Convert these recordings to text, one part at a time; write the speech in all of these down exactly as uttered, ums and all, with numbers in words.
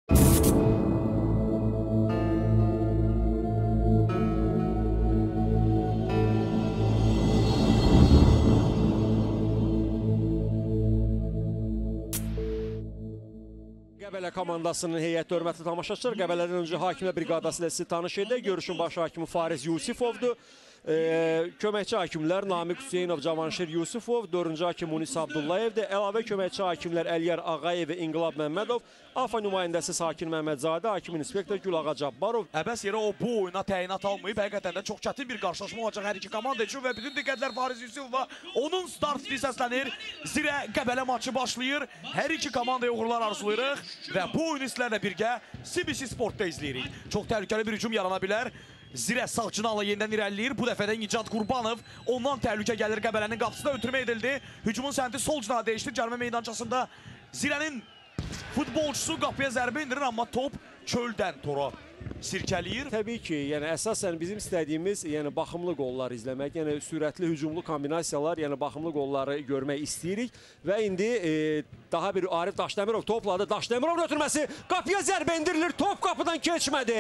Qəbələ komandasının heyətli hörmətli tamaşaçılar, Qəbələdən öncə Hakimlər Briqadası ilə sizi tanış edək. Görüşün baş hakimi Fariz Yusifovdur. Ee, köməkçi hakimlər Namiq Hüseynov, Cavanşir Yusifov, dördüncü hakim Munis Abdullayevdir. Əlavə köməkçi hakimlər Əliyar Ağayev və İnqilab Məmmədov, AFA nümayəndəsi Sakin Məmmədzadə, hakim inspektor Gülağa Cabbarov. Əbəs yerə o bu oyuna təyinat almayıb, həqiqətən də çox çətin bir qarşılaşma olacaq hər iki komanda üçün və bütün diqqətlər Fariz Yusifova onun start stili səslənir. Zirə Qəbələ maçı başlayır. Hər iki komandaya uğurlar arzulayırıq və bu oyunu sizlərlə birgə C B C Sportda izləyirik. Çox təhlükəli bir hücum yarana bilər. Zirə sağ cinahla yenidən irəliləyir. Bu dəfə də Nicat Qurbanov. Ondan təhlükə gəlir, Qəbələnin qapısında ötürmə edildi. Hücumun səmti sol cinaha dəyişdi. Cərimə meydançasında Zirənin futbolçusu qapıya zərbə indirir, amma top çöldən tora sirkəliyir. Təbii ki, yəni əsasən bizim istədiyimiz, yəni baxımlı qollar izləmək, yəni sürətli hücumlu kombinasiyalar, yəni baxımlı qolları görmək istəyirik və indi e, daha bir Arif Daşdəmirov topladı. Daşdəmirovun ötürməsi qapıya zərbə indirilir. Top qapıdan keçmədi.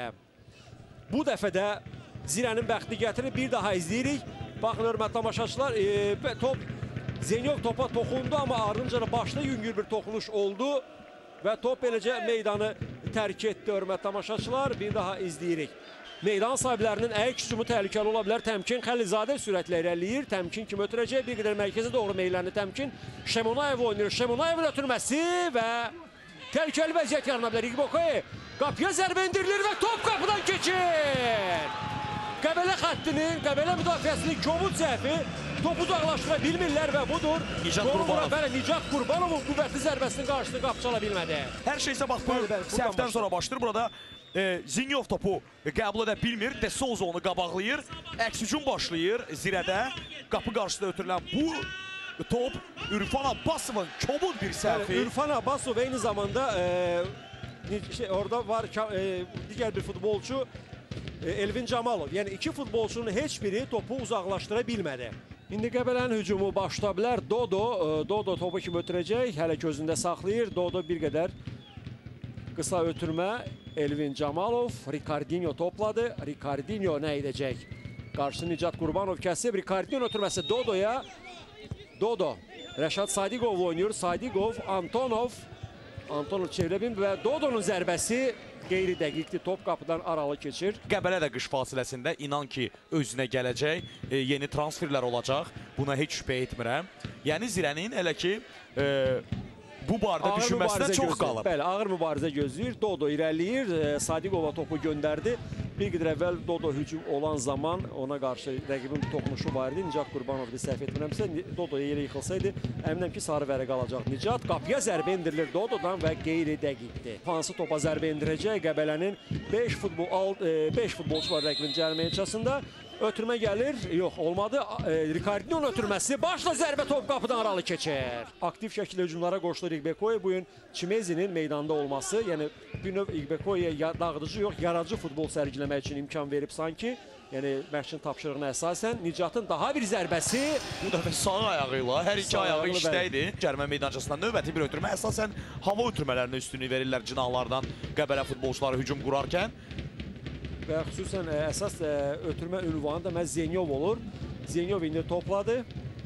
Bu dəfə də Zirənin bəxti gətirir, bir daha izləyirik. Baxın, hörmətli tamaşaçılar, e, top Zenyov topa toxundu, amma ardınca başda yüngül bir toxunuş oldu və top beləcə meydanı tərk etdi, hörmətli tamaşaçılar. Bir daha izləyirik. Meydan sahiblərinin əyak hücumu təhlükəli ola bilər. Təmkin Xəlizadə sürətlə irəliləyir. Təmkin kimi ötürəcək, bir qədər mərkəzə doğru meyləndi Təmkin. Şemonayev oynayır. Şemonayevin ötürməsi və təhlükəli vəziyyət yarana bilər. İqbokoy qapıya zərbə indirilir və top qapıdan keçir. Qəbələ xəttinin, Qəbələ müdafiəsinin kobud zəfi topu uzaqlaşdıra bilmirlər və budur. Nicat Qurbanov. Bəli, Nicat Qurbanovun qüvvətli zərbəsinin qarşısını qapı çala bilmədi. Hər şey isə bax bu səhvdən sonra başlayır. Burada e, Zinyov topu qəbul edə bilmir. De Souza onu qabaqlayır. Əks hücum başlayır Zirədə. Qapı qarşısında ötürülən bu top Ürfan Abbasovun kobud bir səhvi. Yəni, Ürfan Abbasov eyni zamanda e, şey, orada var e, digər bir futbolçu e, Elvin Camalov. Yəni iki futbolçunun heç biri topu uzaqlaşdıra bilmədi. İndi Qəbələnin hücumu başla bilər. Dodo, e, Dodo topu kimi ötürəcək. Hələ gözündə saxlayır. Dodo bir qədər qısa ötürmə. Elvin Camalov, Ricardinho topladı. Ricardinho nə edəcək? Qarşı Nicat Qurbanov kəsib. Ricardinho ötürməsi Dodo'ya. Dodo, Rəşad Sadiqov oynayır. Sadiqov, Antonov. Antonov çevirə bilmir və Dodo'nun zərbəsi qeyri-dəqiqli, top qapıdan aralı keçir. Qəbələ də qış fasiləsində inan ki özünə gələcək, e, yeni transferlər olacaq. Buna heç şübhə etmirəm. Yəni Zirənin elə ki e, bu barədə düşünməsinə çox qalıb. Bəli, ağır mübarizə gözləyir. Dodo irəliyir, e, Sadiqova topu göndərdi. Bir qədər əvvəl Dodo hücum olan zaman ona qarşı rəqibin toxunuşu var idi. Nicat Qurbanov da səhv etmirəmsə, Dodo yerə yıxılsaydı, əminəm ki sarı vərəq alacaq Nicat. Qapıya zərbə indirilir Dodo'dan və qeyri-dəqiqdir. Hansı topa zərbə indirəcək? Qəbələnin beş futbol, beş futbolçu var rəqibin cərimə hissəsində. Ötürmə gəlir, yox olmadı. E, Ricardinho'nun ötürməsi, başla zərbə top qapıdan aralı keçir. Aktiv şəkildə hücumlara qoşulur İqbekoy. Bu gün Çimezinin meydanda olması, yəni bir növ İqbekoy'a dağıdıcı yox, yaradıcı futbol sərgiləmək üçün imkan verib sanki. Yəni məşqin tapşırığına əsasən Nicatın daha bir zərbəsi. Bu dəfə sağ ayağı ilə, hər iki ayağı işdəydi. Cərimə meydançasından növbəti bir ötürmə. Əsasən hava ötürmələrinə üstünlük verirlər cinahlardan Qəbələ futbolçuları hücum qurarkən. Və xüsusən ə, əsas ə, ötürmə ünvanı da məhz Zenyov olur. Zenyov indi topladı.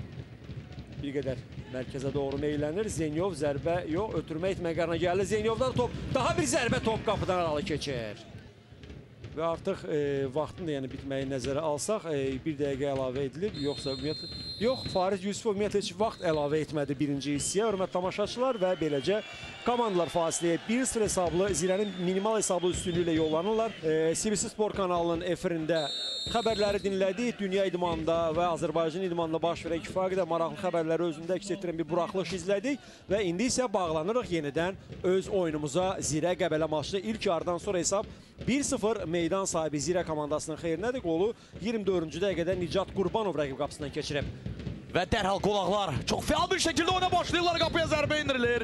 Bir qədər mərkəzə doğru meylənir. Zenyov zərbə yox, ötürmə etmə qərarına gəldi. Zenyovdan top, daha bir zərbə top qapıdan aralı keçir. Və artıq e, vaxtın da yəni bitməyi nəzərə alsaq, e, bir dəqiqə əlavə edilib. Yoxsa ümumiyyətlə, yox, Fariz Yusifov ümumiyyətlə heç vaxt əlavə etmədi birinci hissəyə. Hörmətli tamaşaçılar və beləcə komandalar fasiləyə bir sıfır hesablı, Zirənin minimal hesablı üstünlüyü ilə yollanırlar. E, C B C Sport kanalının efirində xəbərləri dinlədik. Dünya idmanında və Azərbaycan idmanında baş verən kifayət maraqlı xəbərləri özündə əks etdirən bir buraxılış izlədik və indi isə bağlanırıq yenidən öz oyunumuza. Zirə Qəbələ maçı ilk yarıdan sonra hesab bir sıfır meydan sahibi Zirə komandasının xeyrinədir. Qolu iyirmi dördüncü dəqiqədə Nicat Qurbanov rəqib qapısından keçirib. Və dərhal qolaqlar çox fəal bir şəkildə oyuna başlayırlar, qapıya zərbə indirilir.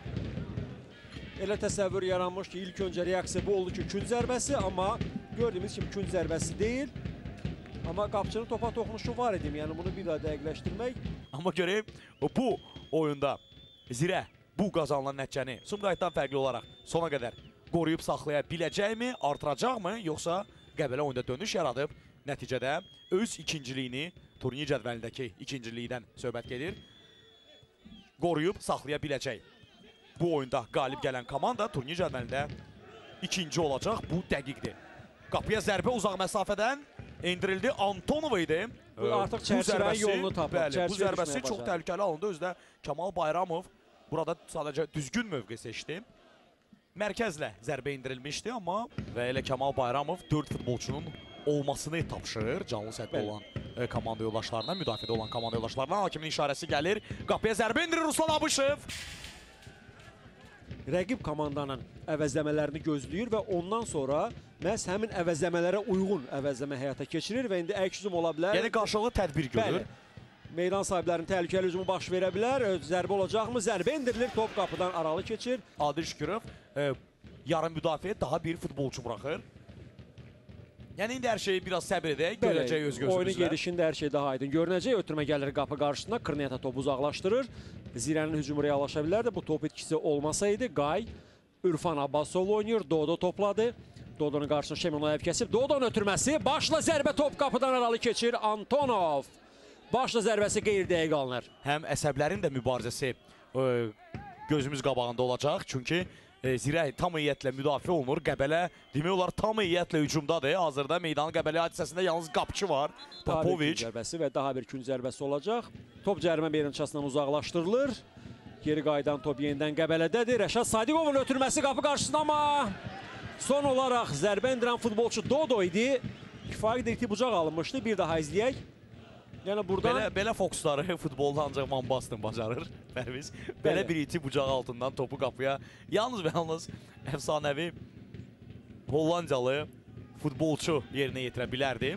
Elə təsəvvür yaranmış ki, ilk öncə reaksiya bu oldu ki, kün zərbəsi, amma gördüyümüz kimi kün zərbəsi deyil. Amma qapçının topa toxunuşu var edim, yəni bunu bir daha dəqiqləşdirmək. Amma görəyim, bu oyunda Zirə bu qazanılan nəticəni Sumqayıtdan fərqli olaraq sona qədər qoruyub saxlaya biləcəkmi, artıracaqmı, yoxsa Qəbələ oyunda dönüş yaradıb nəticədə öz ikinciliyini, turnir cədvəlindəki ikinciliyindən söhbət gedir, qoruyub saxlaya biləcək. Bu oyunda qalib gələn komanda turnir cədvəlində ikinci olacaq, bu dəqiqdir. Qapıya zərbə uzaq məsafədən endirildi, Antonov idi. Bu artıq çərçivənin yolunu tapır. Bəli, bu zərbəsi çox təhlükəli alındı. Özdə Kamal Bayramov burada sadəcə düzgün mövqe seçdi. Mərkəzlə zərbə indirilmişdi, amma və elə Kamal Bayramov dörd futbolçunun olmasını tapşırır canlı səhvdə olan e, komanda yoldaşlarına, müdafiədə olan komanda yoldaşlarına. Hakimin işarəsi gəlir, qapıya zərbə indirir Ruslan Abışev. Rəqib komandanın əvəzləmələrini gözləyir və ondan sonra məhz həmin əvəzləmələrə uyğun əvəzləmə həyata keçirir və indi əks hücum ola bilər. Yəni qarşılıqlı tədbir görür. Bəli. Meydan sahiblərinin təhlükəli hücumu baş verə bilər. Zərbə olacaqmı? Zərbə indirilir, top qapıdan aralı keçir. Adil Şükürov e, yarım müdafiə daha bir futbolçu buraxır. Yəni indi hər şeyi biraz səbir edək, görəcək öz gözümüzlə. Oyunun gedişində hər şey daha aydın görünəcək. Ötürmə gəlir qapı qarşısında, Kırneta topu uzaqlaşdırır. Zirənin hücumu reallaşa bilərdi. Bu top itkisi olmasaydı Qay, Ürfan Abbasov oynayır. Dodo topladı. Dodonun qarşısında Şemonayev kəsib. Dodonun ötürməsi. Başla zərbə top qapıdan aralı keçir. Antonov. Başla zərbəsi qeyri-dəqiq alınır. Həm əsəblərin də mübarizəsi e, gözümüz qabağında olacaq. Çünki e, Zirə tam heyətlə müdafiə olunur. Qəbələ demək olar tam heyətlə hücumdadır. Hazırda meydanın Qəbələ hadisəsində yalnız qapçı var. Popoviç. Zərbəsi və daha bir kün zərbəsi olacaq. Top cərimə meydançasından uzaqlaşdırılır. Geri qayıdan top yenidən Qəbələdədir. Rəşad Sadiqovun ötürməsi qapı qarşısında, amma son olaraq zərbə endirən futbolçu Dodo idi. Kifayət qədər bucaq alınmışdı. Bir daha izləyək. Yəni buradan belə, belə fokusları futbolda ancaq Van Basten bacarır. Pərviz. Belə bir iti bucaq altından topu qapıya yalnız və yalnız əfsanəvi Hollandiyalı futbolçu yerinə yetirə bilərdi.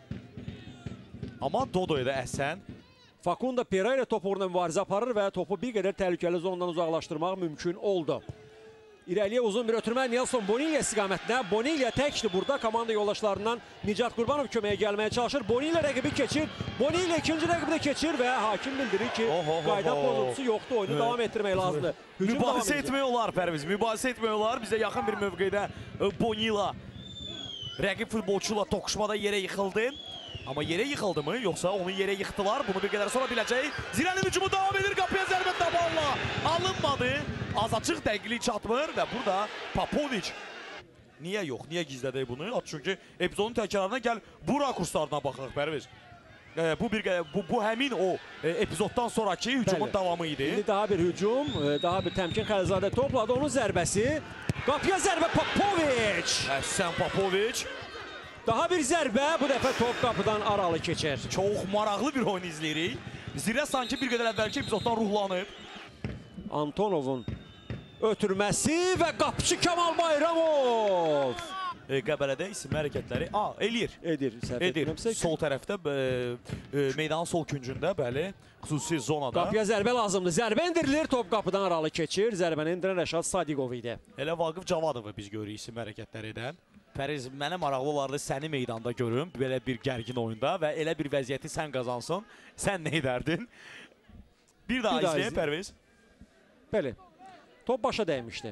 Amma Dodo'ya da əhsən. Facundo Pereira top uğruna mübarizə aparır və topu bir qədər təhlükəli zonadan uzaqlaşdırmaq mümkün oldu. İrəliyə uzun bir ötürmə Nelson Bonilla istiqamətində. Bonilla təkdir burada. Komanda yoldaşlarından Nicat Qurbanov köməyə gəlməyə çalışır. Bonilla rəqibi keçir. Bonilla ikinci rəqibi də keçir və hakim bildirir ki, oh, oh, qayda oh, pozuntusu yoxdur. Oyunu evet. davam etdirmək lazımdır. Hücum mübahisə etmək olar Pərviz. Mübahisə etmək olar. Bizə yaxın bir mövqedə Bonilla rəqib futbolçuyla toqquşmada yerə yıxıldı. Amma yerə yıxıldı mı, yoxsa onu yerə yıxdılar? Bunu bir qədər sonra biləcək. Zirənin hücumu davam edir. Qapıya zərbə taballa alınmadı. Azacıq dəqiqlik çatmır və burada Popoviç. Niyə yox? Niyə gizlədək bunu? Çünki epizodun təkrarına gəl bu rakurslarına baxaq Pərviz. E, bu bir bu, bu həmin o e, epizoddan sonraki hücumun Bəli. davamı idi. İndi daha bir hücum, daha bir Təmkin Xəlizadə topladı. Onun zərbəsi. Qapıya zərbə Popoviç. Əhsən Popoviç. Daha bir zərbə, bu dəfə top qapıdan aralı keçir. Çox maraqlı bir oyun izləyirik. Zirə sanki bir qədər əvvəlki epizoddan ruhlanıb. Antonovun ötürməsi və qapıcı Kamal Bayramov. E, Qəbələdə isim hərəkətləri a, eləyir. Edir. Edir. Sol tərəfdə, e, e, meydanın sol küncündə, bəli, xüsusi zonada. Qapıya zərbə lazımdır. Zərbə indirilir, top qapıdan aralı keçir. Zərbəni indirən Rəşad Sadiqov idi. Elə Vaqif Cavadovu biz görürük isim hərəkətləri edən. Fəriz, mənə maraqlı olardı səni meydanda görüm, belə bir gərgin oyunda və elə bir vəziyyəti sən qazansın. Sən nə edərdin? Bir daha izləyək Pərviz. Bəli, top başa dəymişdi.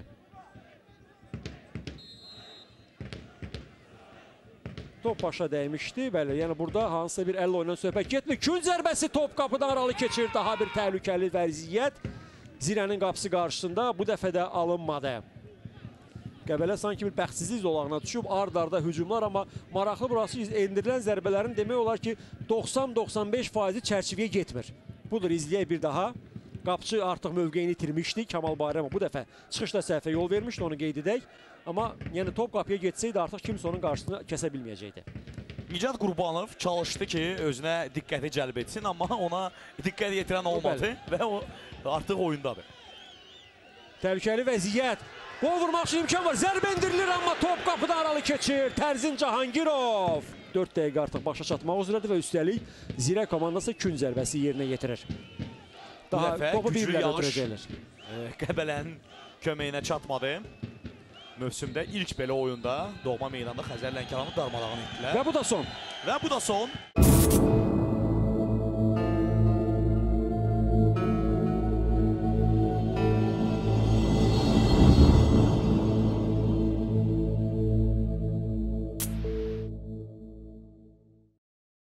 Top başa dəymişdi, bəli, yəni burada hansısa bir əllə oynanan söhbət getmir. Kün zərbəsi top qapıdan aralı keçir, daha bir təhlükəli vəziyyət. Zirənin qapısı qarşısında bu dəfə də alınmadı. Qəbələ sanki bir bəxtsizlik zolağına düşüb, ard-arda hücumlar, amma maraqlı burası endirilən zərbələrin demək olar ki, doxsan doxsan beş faizi çərçivəyə getmir. Budur, izləyək bir daha. Qapçı artıq mövqeyini itirmişdi. Kamal Bayramov bu dəfə çıxışda səhvə yol vermişdi, onu qeyd edək. Amma yəni top qapıya getsəydi artıq kimsə onun qarşısını kəsə bilməyəcəkdi. Nicat Qurbanov çalışdı ki, özünə diqqəti cəlb etsin, amma ona diqqət yetirən olmadı və o artıq oyundadır. Təhlükəli vəziyyət. Qol vurmaq üçün imkan var. Zərbə indirilir, amma top qapıdan aralı keçir. Tərzin Cahangirov. dörd dəqiqə artıq başa çatmaq üzrədir və üstəlik Zirə komandası kün zərbəsi yerinə yetirir. Daha topu bir-birlə ötürəcəklər. Qəbələnin köməyinə çatmadı. Mövsümdə ilk belə oyunda doğma meydanda Xəzər Lənkəranı darmadağın etdilər. Və bu da son. Və bu da son.